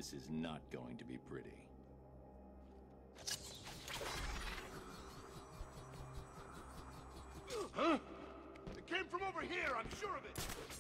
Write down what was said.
This is not going to be pretty. Huh? It came from over here, I'm sure of it!